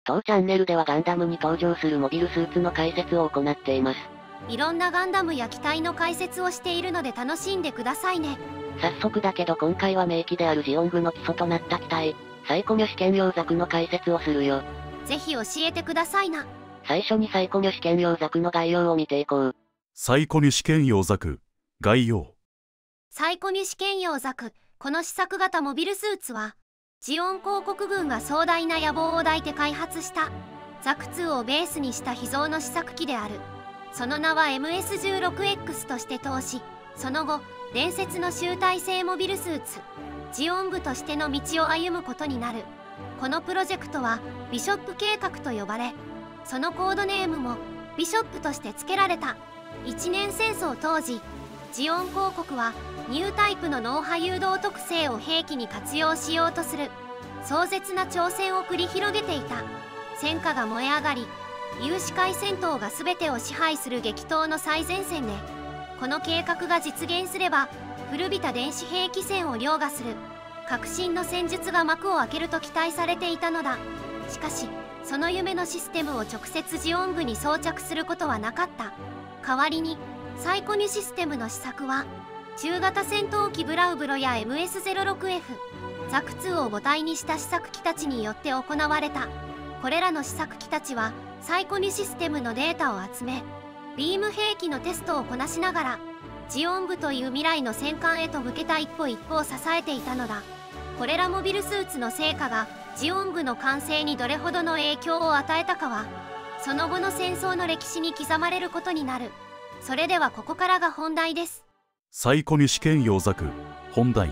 当チャンネルではガンダムに登場するモビルスーツの解説を行っています。 いろんなガンダムや機体の解説をしているので楽しんでくださいね。 早速だけど今回は名機であるジオングの基礎となった機体、サイコミョ試験用ザクの解説をするよ。 ぜひ教えてくださいな。 最初にサイコミョ試験用ザクの概要を見ていこう。 サイコミュ試験用ザク概要。 サイコミュ試験用ザク、この試作型モビルスーツはジオン公国軍が壮大な野望を抱いて開発したザク2をベースにした秘蔵の試作機である。その名は MS16X として通し、その後伝説の集大成モビルスーツジオングとしての道を歩むことになる。このプロジェクトはビショップ計画と呼ばれ、そのコードネームもビショップとして付けられた。一年戦争当時、ジオン公国はニュータイプの脳波誘導特性を兵器に活用しようとする壮絶な挑戦を繰り広げていた。戦火が燃え上がり、有志海戦闘が全てを支配する激闘の最前線で、この計画が実現すれば古びた電子兵器戦を凌駕する革新の戦術が幕を開けると期待されていたのだ。しかしその夢のシステムを直接ジオングに装着することはなかった。代わりにサイコミュシステムの試作は中型戦闘機ブラウブロや MS06F ザク2を母体にした試作機たちによって行われた。これらの試作機たちはサイコミュシステムのデータを集め、ビーム兵器のテストをこなしながらジオングという未来の戦艦へと向けた一歩一歩を支えていたのだ。これらモビルスーツの成果がジオングの完成にどれほどの影響を与えたかはその後の戦争の歴史に刻まれることになる。それではここからが本題です。 サイコミュ試験用ザク本題。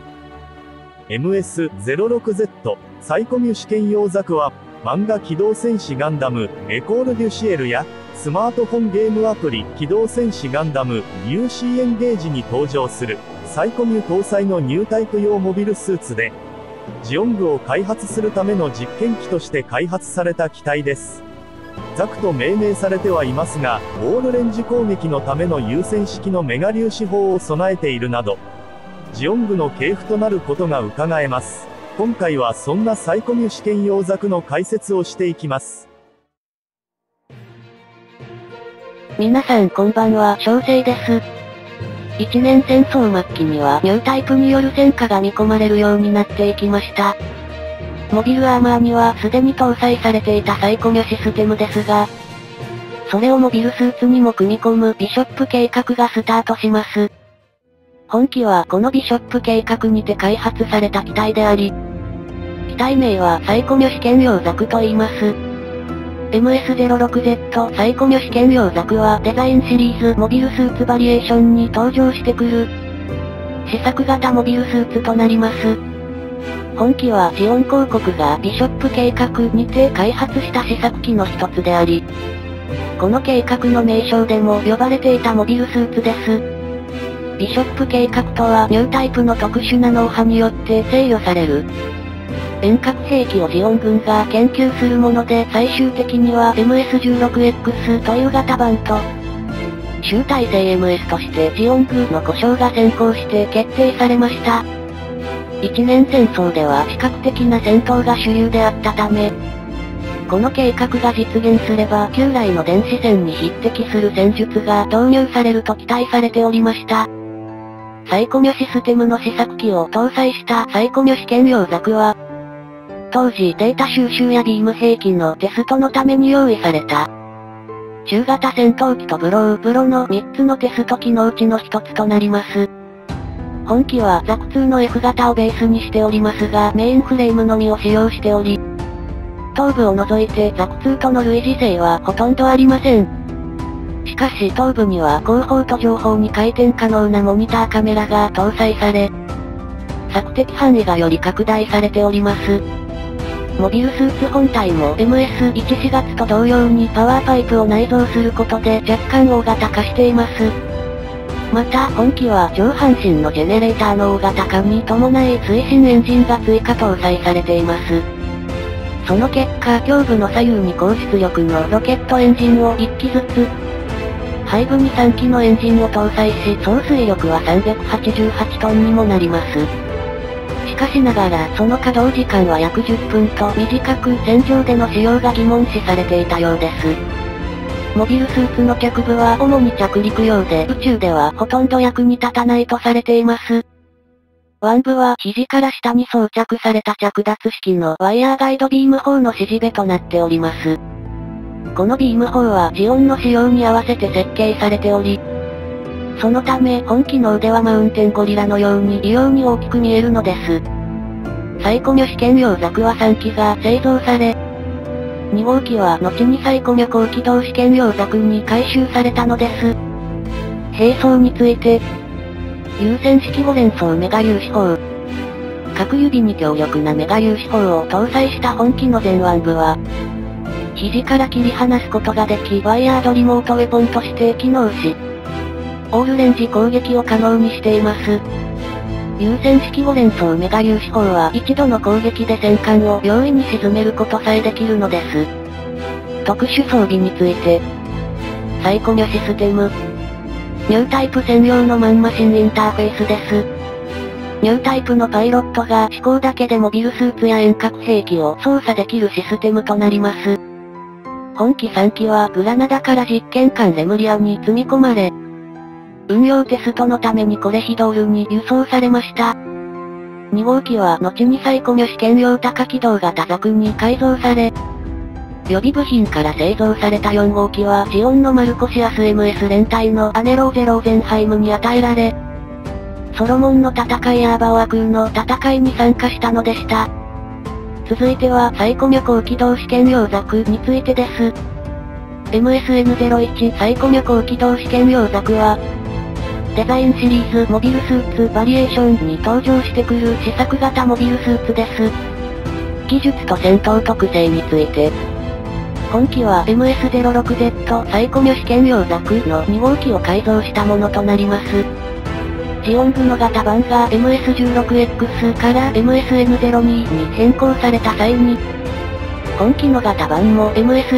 MS06Z サイコミュ試験用ザクは漫画機動戦士ガンダムエコール・デュシエルやスマートフォンゲームアプリ機動戦士ガンダム UC エンゲージに登場するサイコミュ搭載のニュータイプ用モビルスーツで、ジオングを開発するための実験機として開発された機体です。ザクと命名されてはいますが、オールレンジ攻撃のための優先式のメガ粒子砲を備えているなど、ジオングの系譜となることが伺えます。今回はそんなサイコミュ試験用ザクの解説をしていきます。 皆さんこんばんは、小生です。一年戦争末期にはニュータイプによる戦果が見込まれるようになっていきました。モビルアーマーにはすでに搭載されていたサイコミュシステムですが、それをモビルスーツにも組み込むビショップ計画がスタートします。本機はこのビショップ計画にて開発された機体であり、機体名はサイコミュ試験用ザクと言います。MS06Z サイコミュ試験用ザクはデザインシリーズモビルスーツバリエーションに登場してくる試作型モビルスーツとなります。本機はジオン公国がビショップ計画にて開発した試作機の一つであり、この計画の名称でも呼ばれていたモビルスーツです。ビショップ計画とはニュータイプの特殊な脳波によって制御される遠隔兵器をジオン軍が研究するもので、最終的には MS16X という型番と集大成 MS としてジオングの呼称が先行して決定されました。一年戦争では視覚的な戦闘が主流であったため、この計画が実現すれば旧来の電子戦に匹敵する戦術が導入されると期待されておりました。サイコミュシステムの試作機を搭載したサイコミュ試験用ザクは、当時データ収集やビーム兵器のテストのために用意された中型戦闘機とブロの3つのテスト機のうちの1つとなります。本機はザク2の F 型をベースにしておりますが、メインフレームのみを使用しており、頭部を除いてザク2との類似性はほとんどありません。しかし頭部には後方と上方に回転可能なモニターカメラが搭載され、索敵範囲がより拡大されております。モビルスーツ本体も MS14 月と同様にパワーパイプを内蔵することで若干大型化しています。また本機は上半身のジェネレーターの大型化に伴い推進エンジンが追加搭載されています。その結果胸部の左右に高出力のロケットエンジンを1機ずつ、背部に3機のエンジンを搭載し、総推力は388トンにもなります。しかしながらその稼働時間は約10分と短く戦場での使用が疑問視されていたようです。モビルスーツの脚部は主に着陸用で宇宙ではほとんど役に立たないとされています。腕部は肘から下に装着された着脱式のワイヤーガイドビーム砲の支持部となっております。このビーム砲はジオンの仕様に合わせて設計されており、そのため本機の腕はマウンテンゴリラのように異様に大きく見えるのです。サイコミョ試験用ザクは3機が製造され、2号機は後にサイコミョ高機動試験用ザクに改修されたのです。兵装について、有線式5連装メガ粒子砲。各指に強力なメガ粒子砲を搭載した本機の前腕部は、肘から切り離すことができ、ワイヤードリモートウェポンとして機能し、オールレンジ攻撃を可能にしています。有線式5連装メガ粒子砲は一度の攻撃で戦艦を容易に沈めることさえできるのです。特殊装備について、サイコミョシステム。ニュータイプ専用のマンマシンインターフェースです。ニュータイプのパイロットが思考だけでモビルスーツや遠隔兵器を操作できるシステムとなります。本機3機はグラナダから実験艦レムリアに積み込まれ、運用テストのためにコレヒドールに輸送されました。2号機は後にサイコミョ試験用高機動型ザクに改造され、予備部品から製造された4号機はジオンのマルコシアス MS 連隊のアネローゼローゼンハイムに与えられ、ソロモンの戦いやアバオア空の戦いに参加したのでした。続いてはサイコミョ高機動試験用ザクについてです。MSN01 サイコミョ高機動試験用ザクは、デザインシリーズモビルスーツバリエーションに登場してくる試作型モビルスーツです。技術と戦闘特性について。本機は MS06Z サイコミョ試験用ザクの2号機を改造したものとなります。ジオン部の型番が MS16X から MSN02 に変更された際に、本機の型番も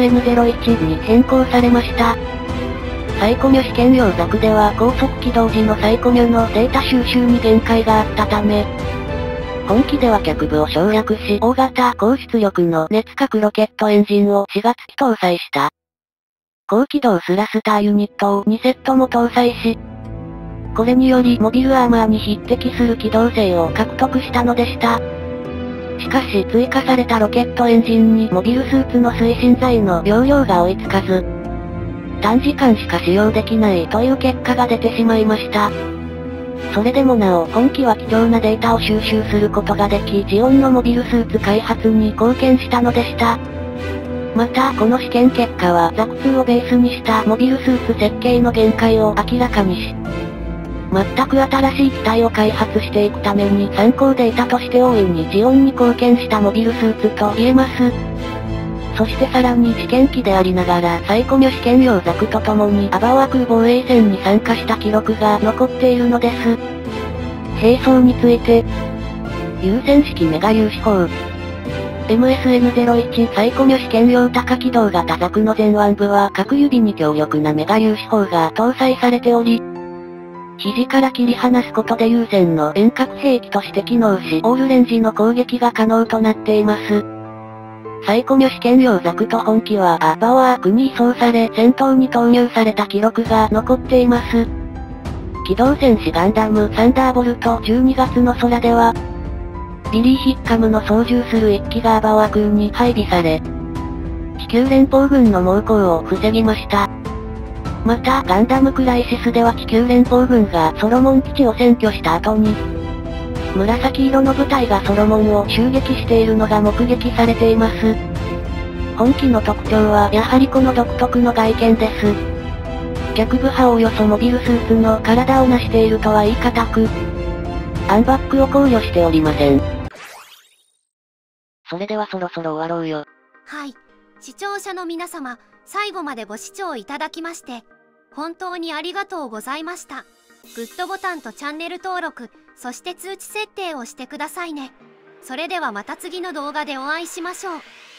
MSN01 に変更されました。サイコミョ試験用ザクでは高速起動時のサイコミョのデータ収集に限界があったため、本機では脚部を省略し大型高出力の熱核ロケットエンジンを4月期搭載した。高機動スラスターユニットを2セットも搭載し、これによりモビルアーマーに匹敵する機動性を獲得したのでした。しかし追加されたロケットエンジンにモビルスーツの推進剤の容量が追いつかず、短時間しか使用できないという結果が出てしまいました。それでもなお本機は貴重なデータを収集することができジオンのモビルスーツ開発に貢献したのでした。またこの試験結果はザク2をベースにしたモビルスーツ設計の限界を明らかにし、全く新しい機体を開発していくために参考データとして大いにジオンに貢献したモビルスーツと言えます。そしてさらに試験機でありながらサイコミョ試験用ザクと共にアバオア空防衛戦に参加した記録が残っているのです。兵装について、有線式メガ粒子砲。MSN01 サイコミョ試験用高機動型ザクの前腕部は各指に強力なメガ粒子砲が搭載されており、肘から切り離すことで有線の遠隔兵器として機能しオールレンジの攻撃が可能となっています。サイコミョ試験用ザクと本機はアバオアークに移送され戦闘に投入された記録が残っています。機動戦士ガンダムサンダーボルト12月の空では、ビリー・ヒッカムの操縦する一機がアバオア空に配備され、地球連邦軍の猛攻を防ぎました。またガンダムクライシスでは地球連邦軍がソロモン基地を占拠した後に、紫色の部隊がソロモンを襲撃しているのが目撃されています。本機の特徴はやはりこの独特の外見です。逆部派およそモビルスーツの体を成しているとは言い難く、アンバックを考慮しておりません。それではそろそろ終わろうよ。 はい。視聴者の皆様、最後までご視聴いただきまして、本当にありがとうございました。グッドボタンとチャンネル登録、そして通知設定をしてくださいね。それではまた次の動画でお会いしましょう。